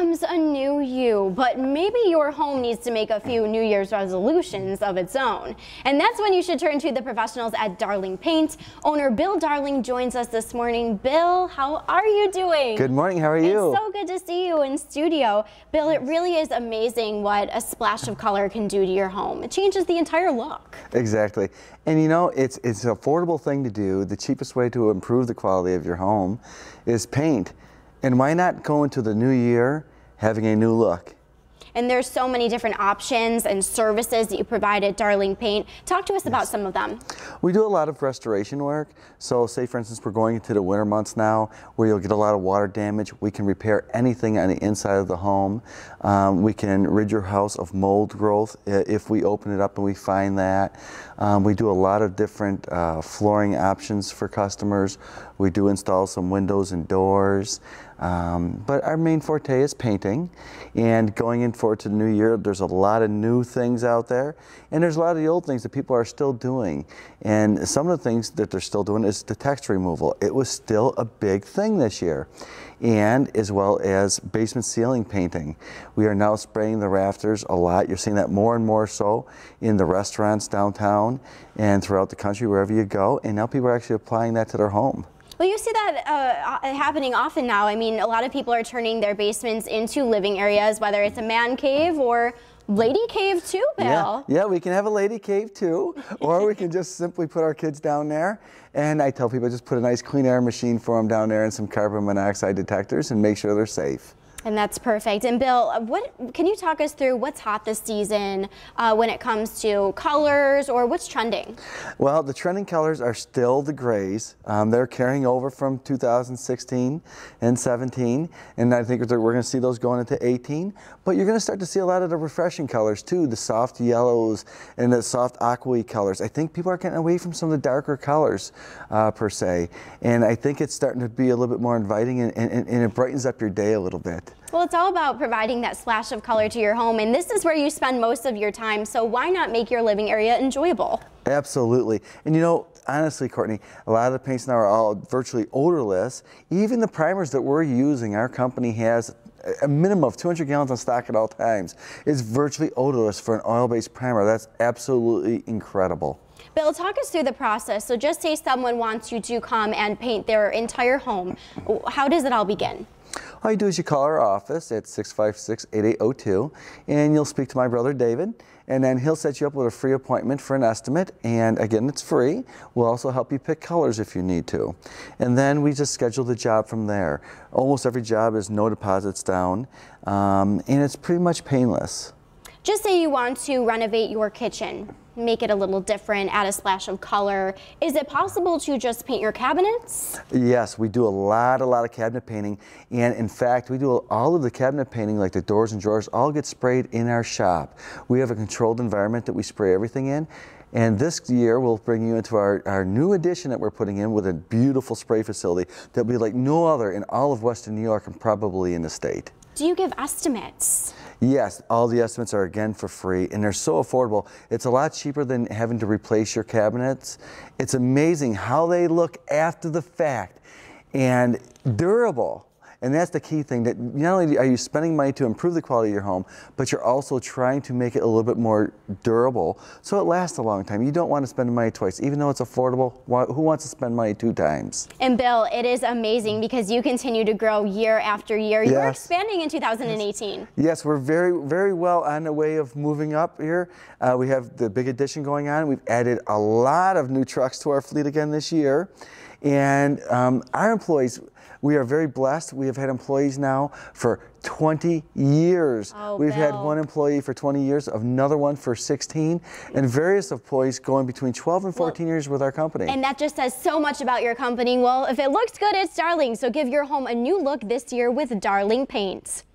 comes a new you, but maybe your home needs to make a few New Year's resolutions of its own. And that's when you should turn to the professionals at Darling Paint. Owner Bill Darling joins us this morning. Bill, how are you doing? Good morning, how are you? It's so good to see you in studio. Bill, it really is amazing what a splash of color can do to your home. It changes the entire look. Exactly. And you know, it's an affordable thing to do. The cheapest way to improve the quality of your home is paint. And why not go into the new year having a new look? And there's so many different options and services that you provide at Darling Paint. Talk to us about some of them. We do a lot of restoration work. So say for instance, we're going into the winter months now where you'll get a lot of water damage. We can repair anything on the inside of the home. We can rid your house of mold growth if we open it up and we find that. We do a lot of different flooring options for customers. We do install some windows and doors. But our main forte is painting, and going in forward to the new year, there's a lot of new things out there, and there's a lot of the old things that people are still doing. And some of the things that they're still doing is the text removal. It was still a big thing this year, and as well as basement ceiling painting. We are now spraying the rafters a lot. You're seeing that more and more so in the restaurants downtown and throughout the country, wherever you go, and now people are actually applying that to their home. Well, you see that happening often now. I mean, a lot of people are turning their basements into living areas, whether it's a man cave or lady cave too, Bill. Yeah, we can have a lady cave too, or we can just simply put our kids down there. And I tell people just put a nice clean air machine for them down there and some carbon monoxide detectors and make sure they're safe. And that's perfect. And Bill, can you talk us through what's hot this season when it comes to colors, or what's trending? Well, the trending colors are still the grays. They're carrying over from 2016 and 17, and I think we're going to see those going into 18. But you're going to start to see a lot of the refreshing colors too, the soft yellows and the soft aqua colors. I think people are getting away from some of the darker colors per se, and I think it's starting to be a little bit more inviting, and it brightens up your day a little bit. Well, it's all about providing that splash of color to your home, and this is where you spend most of your time, so why not make your living area enjoyable? Absolutely. And you know, honestly, Courtney, a lot of the paints now are all virtually odorless. Even the primers that we're using, our company has a minimum of 200 gallons in stock at all times. It's virtually odorless for an oil-based primer. That's absolutely incredible. Bill, talk us through the process. So just say someone wants you to come and paint their entire home. How does it all begin? All you do is you call our office at 656-8802, and you'll speak to my brother David, and then he'll set you up with a free appointment for an estimate, and again, it's free. We'll also help you pick colors if you need to. And then we just schedule the job from there. Almost every job is no deposits down, and it's pretty much painless. Just say you want to renovate your kitchen, make it a little different, add a splash of color. Is it possible to just paint your cabinets? Yes, we do a lot of cabinet painting, and in fact, we do all of the cabinet painting, like the doors and drawers, all get sprayed in our shop. We have a controlled environment that we spray everything in, and this year we'll bring you into our new addition that we're putting in with a beautiful spray facility that'll be like no other in all of Western New York and probably in the state. Do you give estimates? Yes, all the estimates are again for free, and they're so affordable. It's a lot cheaper than having to replace your cabinets. It's amazing how they look after the fact, and durable. And that's the key thing, that not only are you spending money to improve the quality of your home, but you're also trying to make it a little bit more durable so it lasts a long time. You don't want to spend money twice. Even though it's affordable, who wants to spend money 2 times? And Bill, it is amazing because you continue to grow year after year. Yes. You're expanding in 2018. Yes, we're very well on the way of moving up here. We have the big addition going on. We've added a lot of new trucks to our fleet again this year. And our employees, we are very blessed. We have had employees now for 20 years. We've had one employee for 20 years, another one for 16, and various employees going between 12 and 14 years with our company. And that just says so much about your company. Well, if it looks good, it's Darling. So give your home a new look this year with Darling Paint.